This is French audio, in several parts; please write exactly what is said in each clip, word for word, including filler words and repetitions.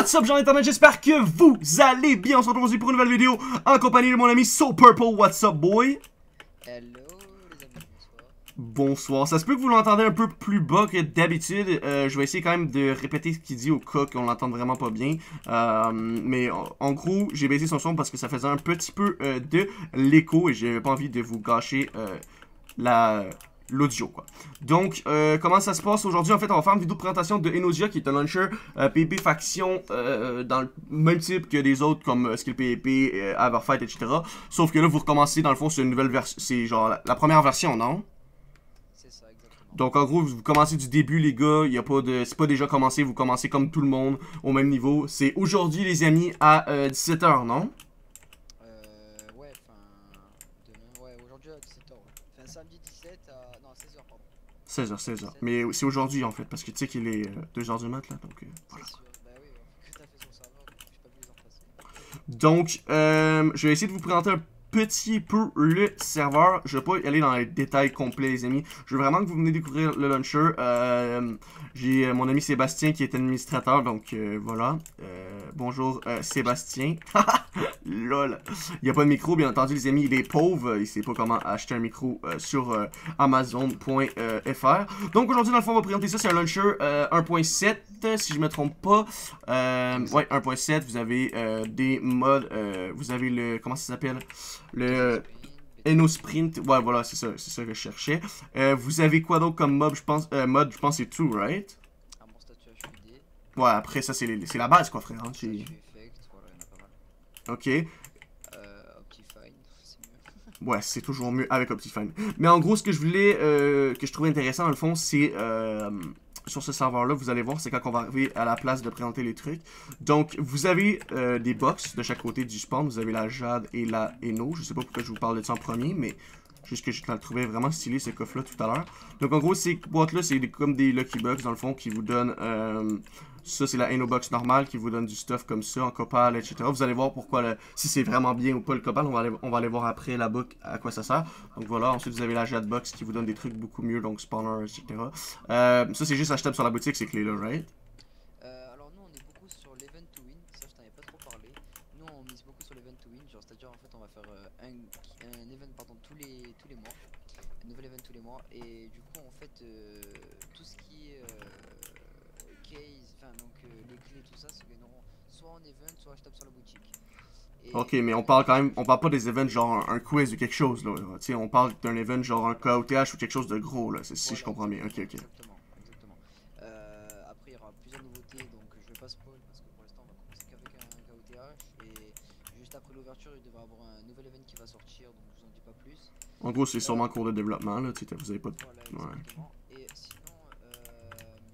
What's up gens d'internet, j'espère que vous allez bien. On se retrouve aujourd'hui pour une nouvelle vidéo en compagnie de mon ami SoPurple. What's up boy? Hello les amis, bonsoir. Bonsoir, ça se peut que vous l'entendez un peu plus bas que d'habitude. euh, Je vais essayer quand même de répéter ce qu'il dit au cas qu'on l'entende vraiment pas bien. euh, Mais en, en gros, j'ai baissé son son parce que ça faisait un petit peu euh, de l'écho et j'avais pas envie de vous gâcher euh, la... l'audio quoi. Donc euh, comment ça se passe aujourd'hui? En fait on va faire une vidéo de présentation de Enosia qui est un launcher euh, P V P faction euh, dans le même type que des autres comme euh, Skill P V P, euh, Everfight, et cetera. Sauf que là vous recommencez dans le fond c'est une nouvelle version, c'est genre la, la première version non? C'est ça exactement. Donc en gros vous commencez du début les gars, il y a pas de, c'est pas déjà commencé, vous commencez comme tout le monde au même niveau. C'est aujourd'hui les amis à euh, dix-sept heures non? Euh ouais enfin demain ouais aujourd'hui à dix-sept heures ouais. Enfin samedi dix-sept à non seize heures pardon. seize heures, seize heures. Mais c'est aujourd'hui en fait parce que tu sais qu'il est euh, deux heures du mat là donc euh, voilà. C'est sûr, bah oui, ouais. Que t'as fait sur le serveur, donc j'ai pas pu les remplacer. Donc, euh, je vais essayer de vous présenter un petit peu le serveur. Je vais pas y aller dans les détails complets, les amis. Je veux vraiment que vous venez découvrir le launcher. Euh, J'ai euh, mon ami Sébastien qui est administrateur, donc euh, voilà. Euh, bonjour euh, Sébastien. Lol. Il n'y a pas de micro, bien entendu, les amis. Il est pauvre. Il sait pas comment acheter un micro euh, sur euh, Amazon point F R. Donc aujourd'hui, dans le fond, on va présenter ça. C'est un launcher euh, un point sept, si je me trompe pas. Euh, ouais, un point sept. Vous avez euh, des modes. Euh, vous avez le. Comment ça s'appelle? Le. Enosprint, ouais voilà c'est ça, c'est ça que je cherchais. Euh, vous avez quoi d'autre comme mob, je pense, euh, mode, je pense c'est tout, right? Un bon statut H U D. Ouais après ça c'est la base quoi frère. Hein, statut effect, voilà il y en a pas mal. ok. Euh, Optifine, c'est mieux. Ouais c'est toujours mieux avec Optifine. Mais en gros ce que je voulais, euh, que je trouvais intéressant dans le fond c'est... Euh, sur ce serveur là vous allez voir c'est quand on va arriver à la place de présenter les trucs. Donc vous avez euh, des box de chaque côté du spawn, vous avez la Jade et la Eno. Je sais pas pourquoi je vous parle de ça en premier mais juste que je le trouvais vraiment stylé ce coffre là tout à l'heure. Donc en gros ces boîtes là c'est comme des lucky box dans le fond qui vous donnent euh, ça c'est la Eno box normale qui vous donne du stuff comme ça en copal, et cetera. Vous allez voir pourquoi le, si c'est vraiment bien ou pas le copal, on va aller, on va aller voir après la book à quoi ça sert. Donc voilà, ensuite vous avez la Jade box qui vous donne des trucs beaucoup mieux, donc spawner, et cetera. Euh, ça c'est juste achetable sur la boutique ces clés là, right? Euh, alors nous on est beaucoup sur l'event to win, ça je t'en avais pas trop parlé. Nous on mise beaucoup sur l'event to win, genre c'est à dire en fait on va faire euh, un, un event pardon tous les tous les mois, un nouvel event tous les mois et du coup en fait euh, tout ce qui est euh, case, enfin donc euh, les clés tout ça se gagneront soit en event soit achetable sur la boutique. Et ok mais on parle quand même, on parle pas des events genre un, un quiz ou quelque chose là, tu sais on parle d'un event genre un K O T H ou quelque chose de gros là, si voilà, je comprends bien, ok ok. Exactement, exactement. Euh, après il y aura plusieurs nouveautés donc je vais pas spoil parce que pour l'instant on va commencer qu'avec un K O T H et juste après l'ouverture il devrait y avoir un nouvel event qui va sortir donc je vous en dis pas plus. En gros c'est sûrement en cours de développement là, tu sais vous avez pas de... Voilà, ouais. exactement. Et sinon, euh,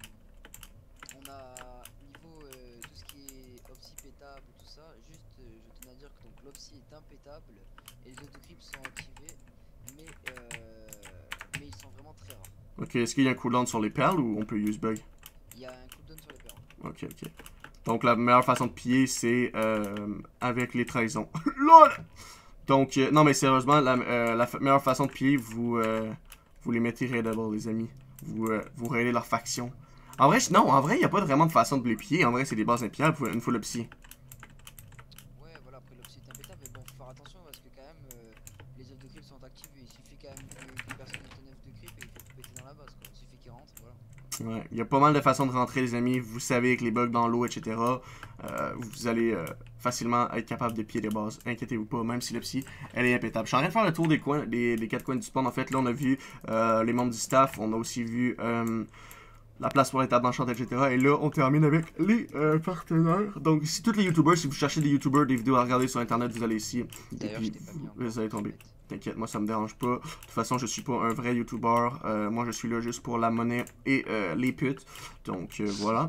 on a niveau euh, tout ce qui est opsi pétable, tout ça, juste euh, je tenais à dire que donc l'opsi est impétable et les autocrypts sont activés, mais, euh, mais ils sont vraiment très rares. Ok, est-ce qu'il y a un cooldown sur les perles ou on peut use bug? Il y a un cooldown sur les perles. Ok, ok. Donc la meilleure façon de piller c'est euh, avec les trahisons. LOL! Donc, euh, non mais sérieusement, la, euh, la meilleure façon de piller, vous, euh, vous les mettez raidable les amis. Vous, euh, vous raidez leur faction. En vrai, non, en vrai, il n'y a pas vraiment de façon de les piller. En vrai, c'est des bases impillables une fois le psy. Ouais, voilà, après l'opsi est impétable, mais bon, faut faire attention parce que quand même, euh, les œufs de creep sont activés. Il suffit quand même que, que personne ait un œuf de creep et il faut tout péter dans la base, quoi. Il suffit qu'il rentre, voilà. Ouais, il y a pas mal de façons de rentrer les amis. Vous savez, avec les bugs dans l'eau, et cetera. Euh, vous allez euh, facilement être capable de piller des bases. Inquiétez-vous pas, même si le psy, elle est impétable. Je suis en train de faire le tour des coins, des, des quatre coins du spawn. En fait, là, on a vu euh, les membres du staff. On a aussi vu... Euh, la place pour les tables d'enchant, et cetera. Et là, on termine avec les euh, partenaires. Donc, si tous les youtubeurs, si vous cherchez des youtubeurs, des vidéos à regarder sur internet, vous allez ici. D'ailleurs, Et puis, vous, vous allez tomber. T'inquiète, moi ça me dérange pas. De toute façon, je suis pas un vrai youtubeur. Euh, moi, je suis là juste pour la monnaie et euh, les putes. Donc, euh, voilà.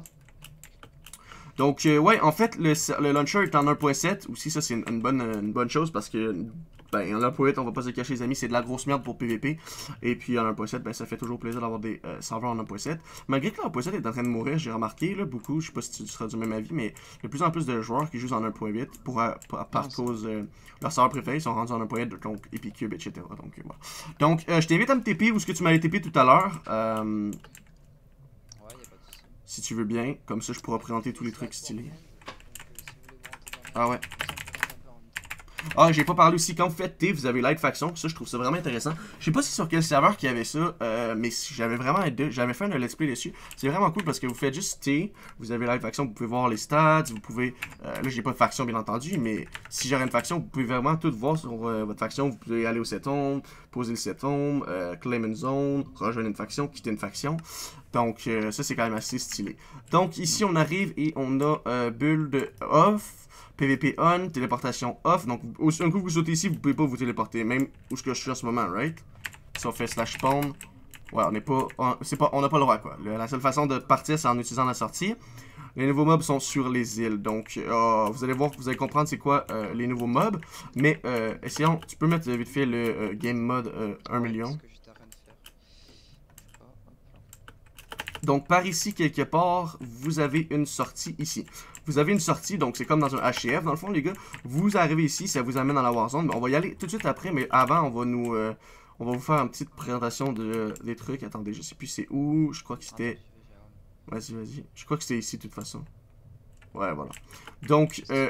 Donc, euh, ouais, en fait, le, le launcher est en un point sept. Aussi, ça, c'est une, une, bonne, une bonne chose parce que... Ben, en un point huit, on va pas se cacher les amis, c'est de la grosse merde pour P V P. Et puis en un point sept, ben ça fait toujours plaisir d'avoir des euh, serveurs en un point sept. Malgré que le un point sept est en train de mourir, j'ai remarqué là, beaucoup, je sais pas si tu seras du même avis, mais il y a de plus en plus de joueurs qui jouent en un point huit pour, euh, pour, par cause euh, leurs serveurs préférés sont rendus en un point huit, donc Epicube, et cetera. Donc euh, voilà. Donc euh, je t'invite à me T P où ce que tu m'avais T P tout à l'heure. Euh, Ouais, y a pas de soucis. si tu veux bien, comme ça je pourrais présenter tous les trucs stylés. Ah ouais. Ça, on présente un peu en même temps. Ah, j'ai pas parlé aussi, quand vous faites T, vous avez Light Faction, ça je trouve ça vraiment intéressant. Je sais pas si sur quel serveur qu'il y avait ça, euh, mais si j'avais vraiment j'avais fait un let's play dessus. C'est vraiment cool parce que vous faites juste T, vous avez Light Faction, vous pouvez voir les stats, vous pouvez... Euh, là j'ai pas de faction bien entendu, mais si j'aurais une faction, vous pouvez vraiment tout voir sur euh, votre faction. Vous pouvez aller au setom, poser le setom, euh, claim une zone, rejoindre une faction, quitter une faction. Donc euh, ça c'est quand même assez stylé. Donc ici on arrive et on a euh, build off. P V P on, téléportation off. Donc, un coup que vous sautez ici, vous pouvez pas vous téléporter. Même où ce que je suis en ce moment, right? Si on fait slash spawn, ouais, on n'est pas. C'est pas. On n'a pas le droit, quoi. Le, la seule façon de partir, c'est en utilisant la sortie. Les nouveaux mobs sont sur les îles. Donc, euh, vous allez voir, vous allez comprendre c'est quoi euh, les nouveaux mobs. Mais, euh, essayons. Tu peux mettre vite fait le euh, game mode euh, un million. C'est ce que j'étais en train de faire. Oh, hop là. Donc, par ici, quelque part, vous avez une sortie ici. Vous avez une sortie, donc c'est comme dans un H C F, dans le fond, les gars. Vous arrivez ici, ça vous amène dans la Warzone. Mais on va y aller tout de suite après, mais avant, on va nous... Euh, on va vous faire une petite présentation de, des trucs. Attendez, je sais plus c'est où. Je crois que c'était... Vas-y, vas-y. Je crois que c'était ici, de toute façon. Ouais, voilà. Donc, euh...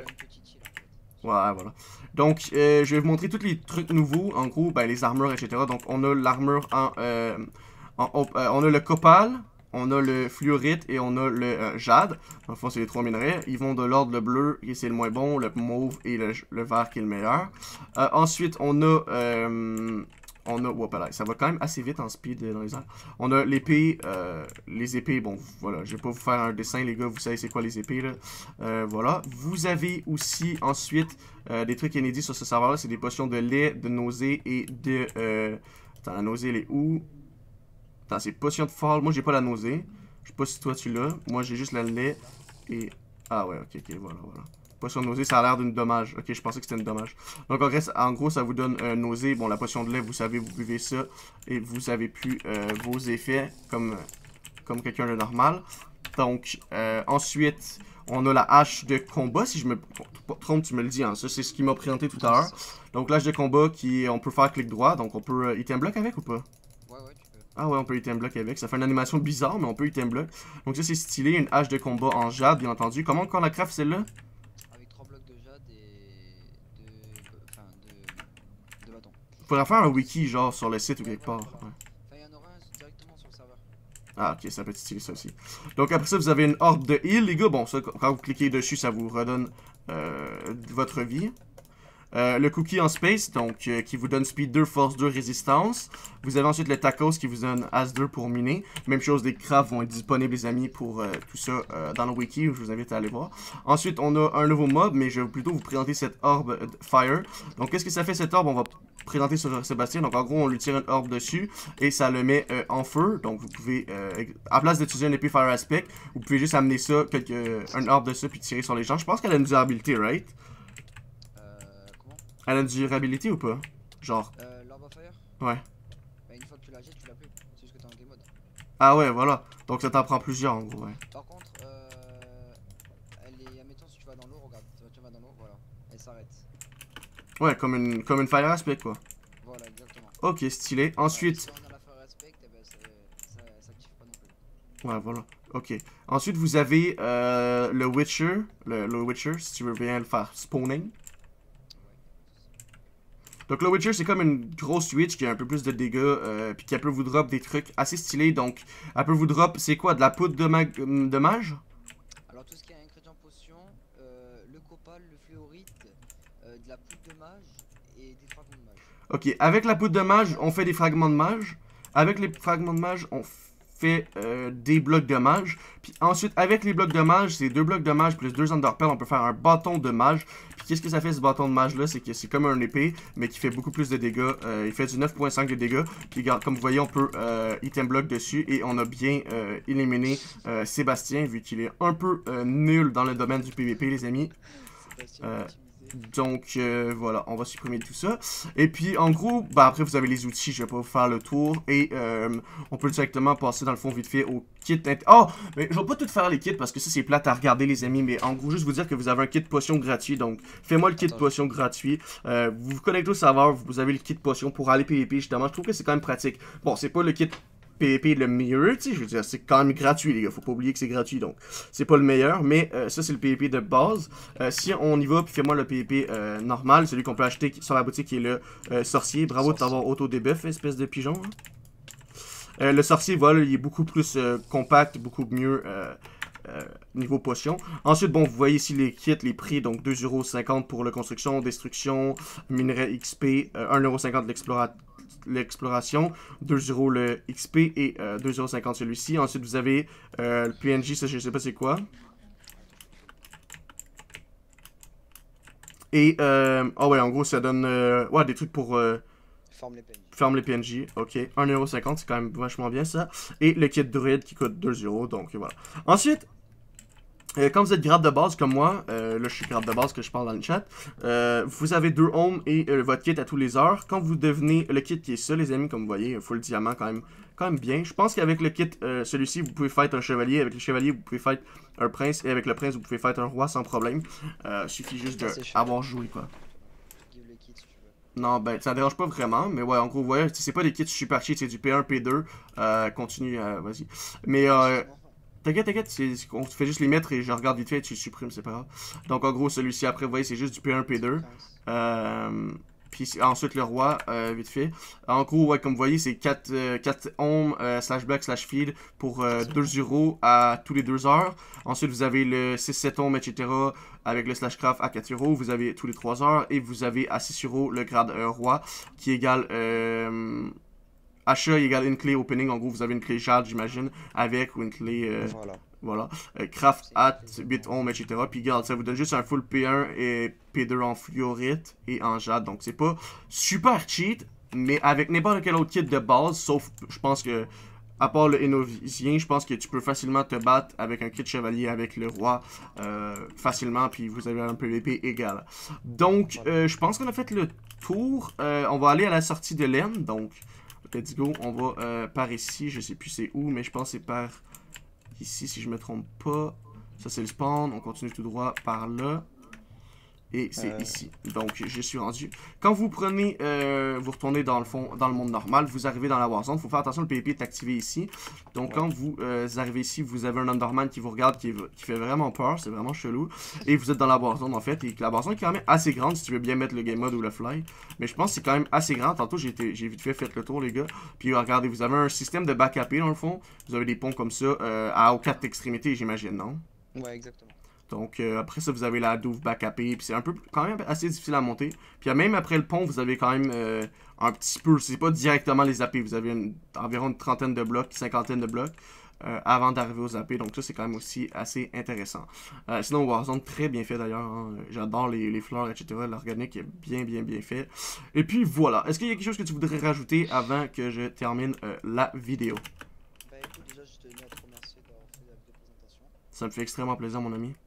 ouais, voilà. Donc, euh, je vais vous montrer tous les trucs nouveaux. En gros, ben, les armures, et cetera. Donc, on a l'armure en, euh, en... euh, on a le copal. On a le fluorite et on a le euh, jade. Dans le fond, c'est les trois minerais. Ils vont de l'ordre le bleu, qui c'est le moins bon, le mauve et le, le vert qui est le meilleur. Euh, ensuite, on a... Euh, on a... Whoop, ça va quand même assez vite en speed dans les airs. On a l'épée. Euh, les épées, bon, voilà. Je vais pas vous faire un dessin, les gars. Vous savez c'est quoi les épées, là. Euh, voilà. Vous avez aussi, ensuite, euh, des trucs inédits sur ce serveur-là. C'est des potions de lait, de nausée et de... Euh... Attends, la nausée, elle est où? Attends, c'est potion de fall. Moi, j'ai pas la nausée. Je sais pas si toi, tu l'as. Moi, j'ai juste la lait et... Ah ouais, ok, ok, voilà, voilà. Potion de nausée, ça a l'air d'une dommage. Ok, je pensais que c'était une dommage. Donc, en, reste, en gros, ça vous donne euh, nausée. Bon, la potion de lait, vous savez, vous buvez ça et vous avez plus euh, vos effets comme, comme quelqu'un de normal. Donc, euh, ensuite, on a la hache de combat. Si je me trompe, tu me le dis. Hein. Ça, c'est ce qui m'a présenté tout à l'heure. Donc, l'hache de combat, qui on peut faire clic droit. Donc, on peut euh, item block avec ou pas? Ah ouais, on peut item block avec. Ça fait une animation bizarre, mais on peut item block. Donc ça, c'est stylé. Une hache de combat en jade, bien entendu. Comment on la craft, celle-là? Avec trois blocs de jade et de... Enfin, de... de bâton. Faudrait faire un wiki, genre, sur le site ou quelque part. Ouais. Enfin, il y en aura un directement sur le serveur. Ah, ok, ça peut être stylé, ça aussi. Donc après ça, vous avez une horde de heal, les gars. Bon, ça, quand vous cliquez dessus, ça vous redonne euh, votre vie. Euh, le cookie en space, donc euh, qui vous donne speed deux, force deux, résistance. Vous avez ensuite le tacos qui vous donne as deux pour miner. Même chose, les crafts vont être disponibles, les amis, pour euh, tout ça euh, dans le wiki. Je vous invite à aller voir. Ensuite, on a un nouveau mob, mais je vais plutôt vous présenter cette orbe euh, fire. Donc, qu'est-ce que ça fait cette orbe? On va présenter sur Sébastien. Donc, en gros, on lui tire une orbe dessus et ça le met euh, en feu. Donc, vous pouvez, euh, à place d'utiliser une épée fire aspect, vous pouvez juste amener ça, quelques, euh, une orbe de ça, puis tirer sur les gens. Je pense qu'elle a une durabilité, right? Elle a une durabilité ou pas? Genre. Euh, l'orbe of fire? Ouais. Bah, une fois que tu la jettes, tu l'as plus. C'est juste que t'es en game mode. Ah ouais, voilà. Donc ça t'en prend plusieurs en gros, ouais. Par contre, euh, elle est. Admettons, si tu vas dans l'eau, regarde. Tu vas dans l'eau, voilà. Elle s'arrête. Ouais, comme une, comme une fire aspect quoi. Voilà, exactement. Ok, stylé. Ensuite. Si on a la fire aspect, eh ben, ça s'active pas non plus. Ouais, voilà. Ok. Ensuite, vous avez euh, le Witcher. Le, le Witcher, si tu veux bien le faire spawning. Donc le Witcher, c'est comme une grosse witch qui a un peu plus de dégâts, euh, puis qui peut vous drop des trucs assez stylés. Donc, elle peut vous drop, c'est quoi, de la poudre de, mag de mage? Alors tout ce qui est ingrédients potion, euh, le copal, le fluorite, euh, de la poudre de mage et des fragments de mage. Ok, avec la poudre de mage, on fait des fragments de mage. Avec les fragments de mage, on fait euh, des blocs de mage. Puis ensuite, avec les blocs de mage, c'est deux blocs de mage plus deux underpearls, on peut faire un bâton de mage. Puis qu'est-ce que ça fait ce bâton de mage là? C'est que c'est comme un épée, mais qui fait beaucoup plus de dégâts. Euh, il fait du neuf virgule cinq de dégâts. Puis comme vous voyez, on peut euh, item block dessus. Et on a bien euh, éliminé euh, Sébastien, vu qu'il est un peu euh, nul dans le domaine du P V P, les amis. Euh, donc euh, voilà, on va supprimer tout ça. Et puis en gros, bah, après vous avez les outils, je vais pas vous faire le tour. Et euh, on peut directement passer dans le fond vite fait au kit. Oh, mais je vais pas tout faire les kits parce que ça c'est plate à regarder les amis. Mais en gros, juste vous dire que vous avez un kit potion gratuit. Donc fais-moi le kit Attends. potion gratuit. Euh, vous vous connectez au serveur, vous avez le kit potion pour aller P V P justement. Je trouve que c'est quand même pratique. Bon, c'est pas le kit P V P le mieux, tu sais, je veux dire, c'est quand même gratuit, les gars, faut pas oublier que c'est gratuit, donc c'est pas le meilleur, mais euh, ça, c'est le P V P de base. Euh, si on y va, puis fais-moi le P V P euh, normal, celui qu'on peut acheter sur la boutique, qui est le euh, sorcier. Bravo de t'avoir auto-débuff, espèce de pigeon. Hein. Euh, le sorcier, voilà, il est beaucoup plus euh, compact, beaucoup mieux... Euh, Euh, niveau potion. Ensuite, bon, vous voyez ici les kits, les prix, donc deux euros cinquante pour la construction, destruction, minerai X P, euh, un euro cinquante l'exploration, deux euros le X P et euh, deux euros cinquante celui-ci. Ensuite, vous avez euh, le P N J, ça je sais pas c'est quoi. Et, euh, oh ouais, en gros, ça donne euh, ouais, des trucs pour... Euh, Forme les P N J. Ferme les P N J, ok. un euro cinquante, c'est quand même vachement bien ça. Et le kit druide qui coûte deux euros, donc voilà. Ensuite, euh, quand vous êtes grade de base comme moi, euh, là je suis grade de base que je parle dans le chat, euh, vous avez deux hommes et euh, votre kit à tous les heures. Quand vous devenez le kit qui est ça, les amis, comme vous voyez, full diamant quand même, quand même bien. Je pense qu'avec le kit, euh, celui-ci, vous pouvez fight un chevalier. Avec le chevalier, vous pouvez fight un prince. Et avec le prince, vous pouvez fight un roi sans problème. Euh, suffit juste d'avoir joué, quoi. Non, ben, ça dérange pas vraiment, mais ouais, en gros, ouais, c'est pas des kits super cheat, c'est du P un, P deux, euh, continue, euh, vas-y. Mais, euh, t'inquiète, t'inquiète, on fait juste les mettre et je regarde vite fait et tu supprimes, c'est pas grave. Donc, en gros, celui-ci, après, vous voyez, c'est juste du P un, P deux. Euh, puis ensuite, le roi, euh, vite fait. En gros, ouais, comme vous voyez, c'est quatre, euh, quatre ohms, euh, slash block, slash feed pour euh, deux euros à tous les deux heures. Ensuite, vous avez le six sept ohms, et cetera avec le slash craft à quatre euros. Vous avez tous les trois heures. Et vous avez à six euros le grade euh, roi qui égale... Euh, achat égale une clé opening. En gros, vous avez une clé jade, j'imagine, avec ou une clé... Euh, voilà. Voilà. Euh, craft at huit ohms, et cetera. Puis regarde, ça vous donne juste un full P un et P deux en fluorite et en jade. Donc c'est pas super cheat, mais avec n'importe quel autre kit de base, sauf je pense que, à part le Hénovicien, je pense que tu peux facilement te battre avec un kit chevalier avec le roi euh, facilement, puis vous avez un P V P égal. Donc euh, je pense qu'on a fait le tour. Euh, on va aller à la sortie de l'Aisne. Donc let's go. On va euh, par ici. Je sais plus c'est où, mais je pense que c'est par... ici, si je me trompe pas. Ça, c'est le spawn. On continue tout droit par là. Et c'est euh... ici. Donc, je suis rendu. Quand vous prenez, euh, vous retournez dans le fond, dans le monde normal, vous arrivez dans la Warzone. Il faut faire attention, le P V P est activé ici. Donc, ouais. Quand vous euh, arrivez ici, vous avez un Underman qui vous regarde, qui, qui fait vraiment peur. C'est vraiment chelou. Et vous êtes dans la Warzone, en fait. Et la Warzone est quand même assez grande si tu veux bien mettre le game mode ou le fly. Mais je pense que c'est quand même assez grand. Tantôt, j'ai vite fait fait le tour, les gars. Puis, regardez, vous avez un système de backupé, dans le fond. Vous avez des ponts comme ça, euh, à aux quatre extrémités, j'imagine, non? Ouais, exactement. Donc, euh, après ça, vous avez la douve backupée. Puis c'est un peu, quand même assez difficile à monter. Puis même après le pont, vous avez quand même euh, un petit peu, c'est pas directement les A P. Vous avez une, environ une trentaine de blocs, cinquantaine de blocs euh, avant d'arriver aux A P. Donc ça, c'est quand même aussi assez intéressant. Euh, sinon, Warzone, très bien fait d'ailleurs. Hein. J'adore les, les fleurs, et cetera. L'organique est bien, bien, bien fait. Et puis voilà. Est-ce qu'il y a quelque chose que tu voudrais rajouter avant que je termine euh, la vidéo? Bah écoute, déjà, je tenais à te remercier d'avoir fait la vidéo présentation. Ça me fait extrêmement plaisir, mon ami.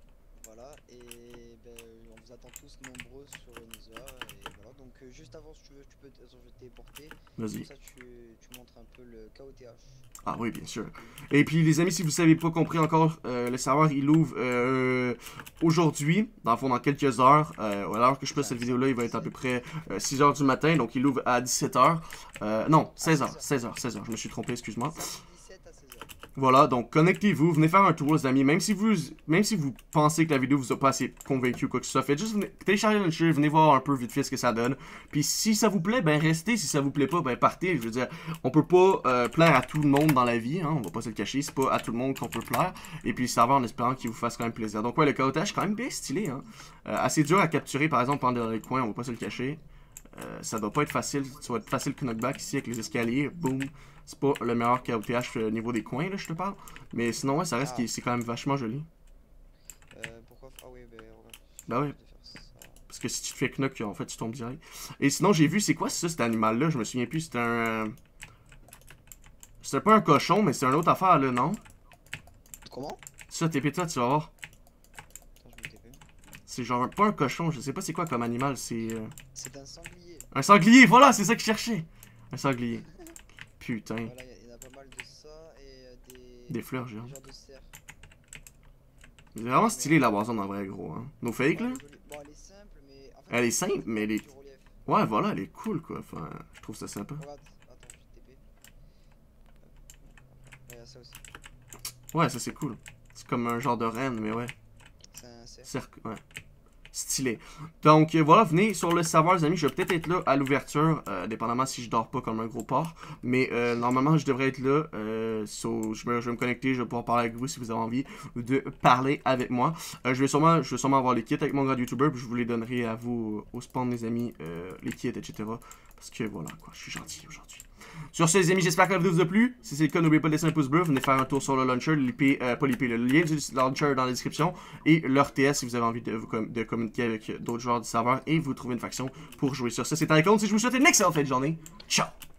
On vous attend tous nombreux sur Nether et voilà. Donc euh, juste avant, si tu veux, tu peux je vais te téléporter. Vas-y. Comme ça, tu, tu montres un peu le K O T H. Ah oui, bien sûr. Et puis les amis, si vous savez pas compris encore, euh, le serveur il ouvre euh, aujourd'hui, dans le fond dans quelques heures. Euh, alors que je passe cette vidéo là, il va être à peu près euh, six heures du matin, donc il ouvre à dix-sept heures. Euh, non, seize heures, seize heures, seize heures, je me suis trompé, excuse-moi. Voilà, donc connectez-vous, venez faire un tour les amis, même si vous même si vous pensez que la vidéo vous a pas assez convaincu ou quoi que ce soit, faites juste venez, téléchargez le launcher, venez voir un peu vite fait ce que ça donne. Puis si ça vous plaît, ben restez, si ça vous plaît pas, ben partez. Je veux dire, on peut pas euh, plaire à tout le monde dans la vie, hein, on va pas se le cacher, c'est pas à tout le monde qu'on peut plaire. Et puis ça va en espérant qu'il vous fasse quand même plaisir. Donc ouais, le caotage quand même bien stylé, hein. Euh, assez dur à capturer par exemple pendant les coins, on va pas se le cacher. Euh, ça doit pas être facile, ça va être facile que knockback ici avec les escaliers, boum. C'est pas le meilleur K O T H au niveau des coins, là, je te parle. Mais sinon, ouais, ça reste ah. c'est quand même vachement joli. Euh, pourquoi? Ah oui, ben, regarde. Bah oui. Parce que si tu te fais knock, en fait, tu tombes direct. Et sinon, j'ai vu, c'est quoi ça, cet animal-là? Je me souviens plus, c'était un... C'était pas un cochon, mais c'est une autre affaire, là, non? Comment? Ça, T P toi, tu vas voir. C'est genre pas un cochon, je sais pas c'est quoi comme animal, c'est... Euh... C'est un sanglier. Un sanglier, voilà, c'est ça que je cherchais. Un sanglier. Putain. Voilà, il y en a pas mal de ça et euh, des... Des fleurs, genre. Des de cerf. C'est vraiment stylé la Warzone en vrai, gros. Hein. Nos fakes, là? Bon, elle est simple, mais... En fait, elle est simple, mais elle est... Ouais, voilà, elle est cool, quoi. Enfin, je trouve ça sympa. Regarde, attends, je vais T P. a ça aussi. Ouais, ça c'est cool. C'est comme un genre de reine, mais ouais. C'est un cercle. Cercle, ouais. Stylé. Donc euh, voilà, venez sur le serveur, les amis. Je vais peut-être être là à l'ouverture, euh, dépendamment si je dors pas comme un gros porc. Mais euh, normalement, je devrais être là. Euh, so, je, me, je vais me connecter, je vais pouvoir parler avec vous si vous avez envie de parler avec moi. Euh, je vais sûrement je vais sûrement avoir les kits avec mon grand YouTuber, puis je vous les donnerai à vous au spawn, les amis, euh, les kits, et cetera. Parce que voilà, quoi, je suis gentil aujourd'hui. Sur ce, les amis, j'espère que la vidéo vous a plu. Si c'est le cas, n'oubliez pas de laisser un pouce bleu. Venez faire un tour sur le launcher, l'I P, euh, pas l'I P, le lien du launcher dans la description. Et leur T S si vous avez envie de, de communiquer avec d'autres joueurs du serveur et vous trouver une faction pour jouer sur ça. C'était Icon. Si je vous souhaite une excellente fin de journée. Ciao!